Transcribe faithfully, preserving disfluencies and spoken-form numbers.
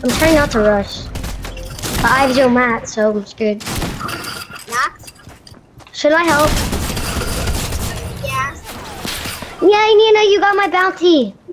I'm trying not to rush. But I have zero mat, so I'm scared. Max? Should I help? Yeah. Yay, Nina, you got my bounty.